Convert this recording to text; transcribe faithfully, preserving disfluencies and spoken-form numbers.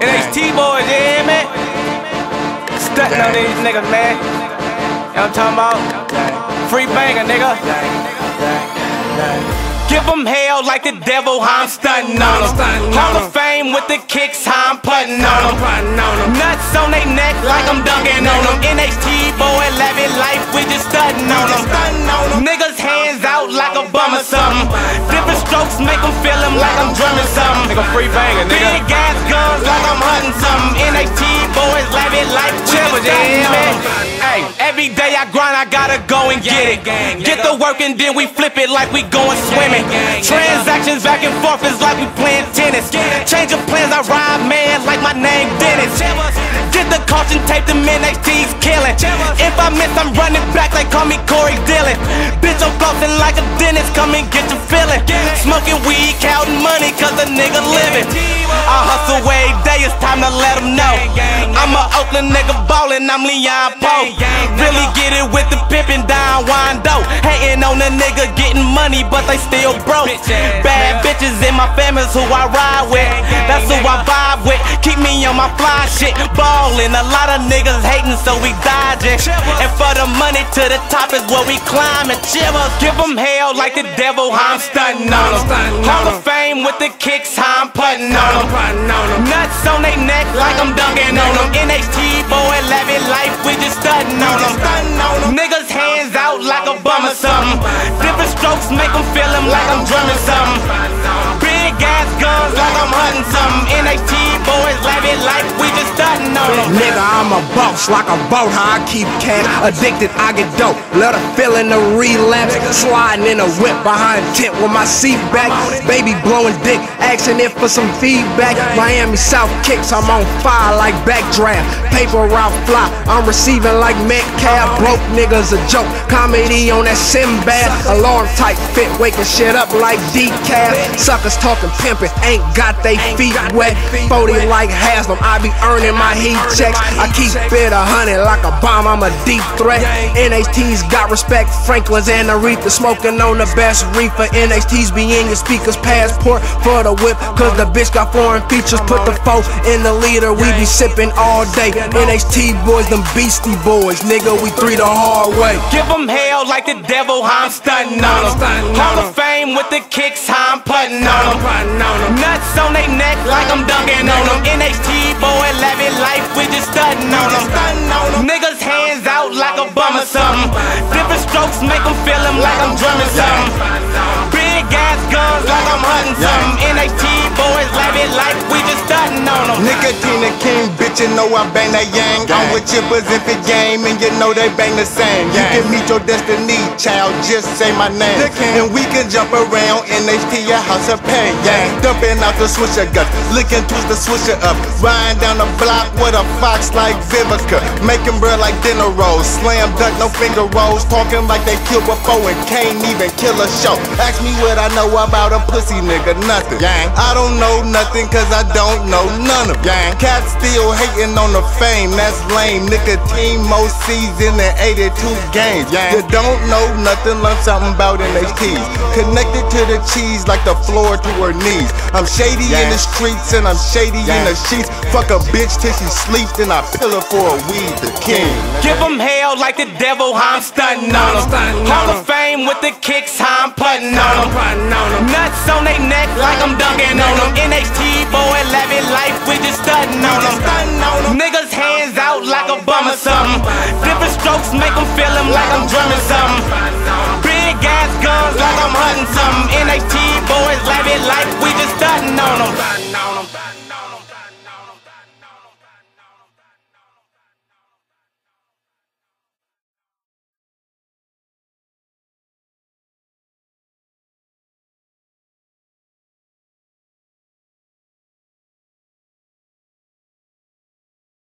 N H T boys, you hear me? Stuntin' on these niggas, man. You know what I'm talking about? Free banger, nigga. Give them hell like the devil, how I'm stuntin' on them. Hall of Fame with the kicks, how I'm puttin' on them. Nuts on they neck like I'm dunking on them. N H T boy, lavish life, we just stuntin' on them. Niggas hands out like a bum or something. Different strokes make them feel them like I'm drumming something. Nigga free banger, nigga. Big ass guns like I'm hunting something. N H T boys, lavish life, we just stuntin' on them. Hey, every day I grind, I gotta go and get it. Get the work and then we flip it like we going swimming. Transactions back and forth is like we playing tennis. Change of plans, I ride man like my name Dennis. Get the caution tape, them N H T's killing. If I miss, I'm running back, they call me Corey Dillon. Bitch, I'm flossing like a dentist, come and get your feeling. Smoking weed, counting money, cause a nigga living. I hustle every day, it's time to let them know. I'm a Oakland nigga ballin', I'm Leon Poe. Really get it with the pimpin' down Wando. Hating on the nigga getting money, but they still broke. Bad bitches in my family's who I ride with. That's who I vibe with. Keep me on my fly shit. Ballin', a lot of niggas hating, so we dodging. And for the money to the top is where we climbing. Chivers, give them hell like the devil, how I'm stuntin' on them. Hall of Fame with the kicks, how I'm puttin' on them. Nuts on they neck like I'm dunking on them. N H T boy, lavish life, we just stuntin' on them. Niggas hands out like a bum or something. Different strokes make them feel them like I'm drumming something. Big ass guns like I'm hunting something. N H T boys, lavish life, we just stuntin' on them. Nigga, I'm a boss like a boat, how I keep cash. Addicted, I get dope. Let her feel in the relapse. Sliding in a whip behind tent with my seat back. Baby blowing dick, asking it for some feedback. Miami South kicks, I'm on fire like backdraft. Paper route fly, I'm receiving like Metcalf. Broke niggas a joke, comedy on that Sinbad. Alarm type fit, waking shit up like decaf. Suckers talking pimpin', ain't got they feet wet. forty like Haslam, I be earning my heat checks. I keep it a hundred like a bomb, I'm a deep threat. N H T's got respect, Franklin's and Aretha. Smoking on the best reefer. N H T's be in your speakers, passport for the whip. Cause the bitch got foreign features, put the foe in the leader. We be sipping all day. N H T boys, them beastie boys. Nigga, we three the hard way. Give them hell like the devil, how I'm stuntin' on them. Hall of Fame with the kicks, how I'm puttin' on them. Nuts on they neck like I'm dunking on them. N H T boy, lavish life, we just stuntin' on them. Niggas hands out like a bum or something. Different strokes make them feel them like I'm drumming something. Big ass guns like I'm hunting something. N H T boys, lavish life, we just stuntin' on them. Nicotine the king, bitch, you know I bang that yang. I'm with chippers if it game, and you know they bang the same. You can meet your destiny, child, just say my name. And we can jump around, N H T, your house of pain. Yeah, dumping out the swisher gut, licking twist the swisher up. Riding down the block with a fox like Vivica. Making bread like dinner rolls. Slam dunk, no finger rolls. Talking like they killed before and can't even kill a show. Ask me what I know about a pussy nigga, nothing. Gang. I don't know nothing cause I don't know none of gang. Cats still hating on the fame, that's lame. Nicotine most seasoned in eighty-two games. You don't know nothing, learn something about N H T's. Connected to the cheese like the floor to her knees. I'm shady in the streets and I'm shady in the sheets. Fuck a bitch till she sleeps, then I pill her for a weed, the king. Give them hell like the devil, how I'm stuntin' on them. Hall of Fame with the kicks, how I'm puttin' on them. Nuts on they neck like I'm dunking on them. N H T boy, lavish life, we just stuntin' on them. Niggas hands out like a bum or something. Different strokes make them feel them like I'm drumming something. Big ass guns like I'm hunting something. N H T boys, lavish life, we just stuntin' on them.